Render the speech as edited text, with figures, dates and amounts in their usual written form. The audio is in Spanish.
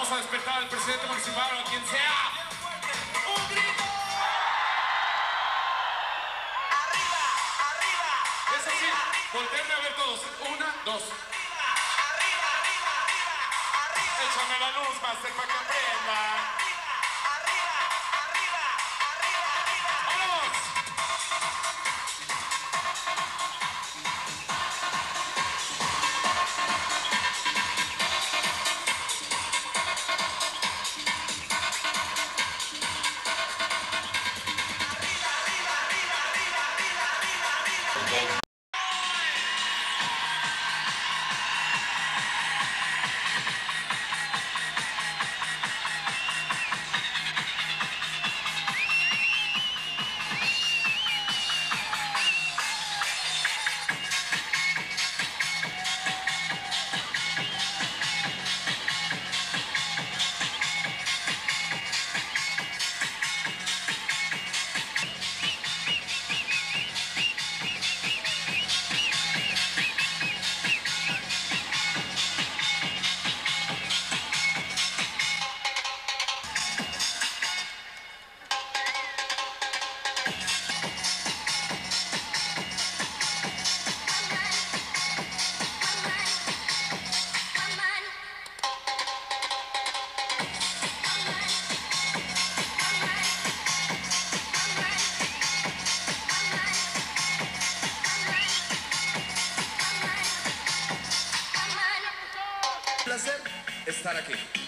Vamos a despertar al presidente municipal o a quien sea. ¡Un grito! ¡Arriba! ¡Arriba! Eso sí, volteenme a ver todos. Una, dos. ¡Arriba! ¡Arriba! ¡Arriba! ¡Arriba! Échame la luz, Master, para que aprenda. ¡Arriba! ¡Arriba! ¡Arriba! ¡Arriba! ¡Vamos! Placer estar aquí.